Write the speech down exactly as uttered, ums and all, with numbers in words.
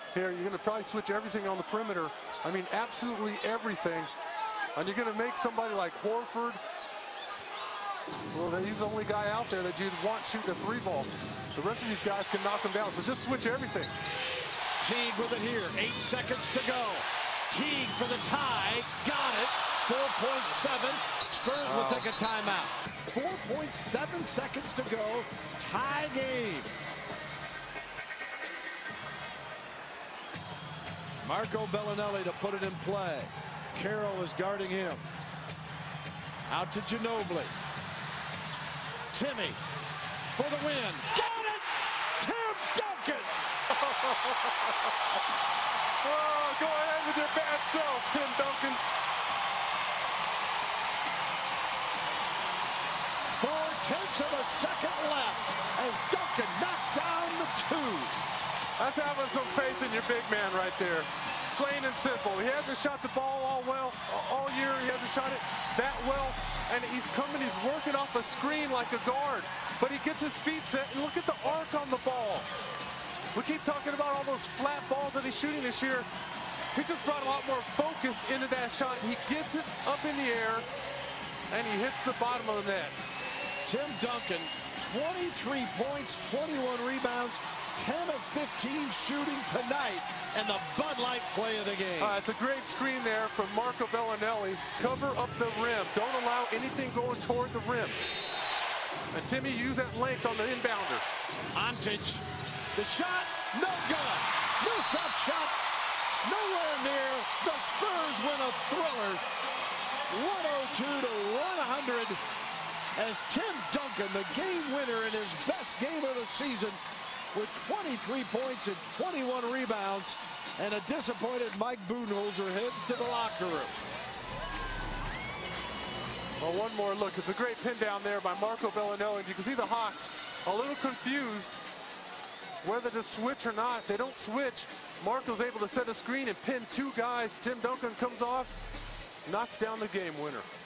Here, you're going to probably switch everything on the perimeter. I mean, absolutely everything. And you're going to make somebody like Horford, well, he's the only guy out there that you'd want shooting a three ball. The rest of these guys can knock them down, so just switch everything. Teague with it here, eight seconds to go. Teague for the tie, got it, four point seven. Spurs will Oh. take a timeout. four point seven seconds to go, tie game. Marco Bellinelli to put it in play. Carroll is guarding him. Out to Ginobili. Timmy for the win. Got it! Tim Duncan! Oh, go ahead with your bad self, Tim Duncan. Four tenths of a second left as Duncan knocks down the two. That's having some faith in your big man right there. Plain and simple. He hasn't shot the ball all well all year. He hasn't shot it that well. And he's coming, he's working off a screen like a guard. But he gets his feet set, and look at the arc on the ball. We keep talking about all those flat balls that he's shooting this year. He just brought a lot more focus into that shot. He gets it up in the air, and he hits the bottom of the net. Tim Duncan, twenty-three points, twenty-one rebounds, ten of fifteen shooting tonight, and the Bud Light play of the game. Uh, it's a great screen there from Marco Bellinelli. Cover up the rim. Don't allow anything going toward the rim. And Timmy used that length on the inbounder. Antage, the shot, no good. Millsap shot, nowhere near. The Spurs win a thriller, one oh two to one hundred. As Tim Duncan, the game winner in his best game of the season, with twenty-three points and twenty-one rebounds, and a disappointed Mike Budenholzer heads to the locker room. Well, one more look. It's a great pin down there by Marco Bellinelli. You can see the Hawks a little confused whether to switch or not. They don't switch. Marco's able to set a screen and pin two guys. Tim Duncan comes off, knocks down the game winner.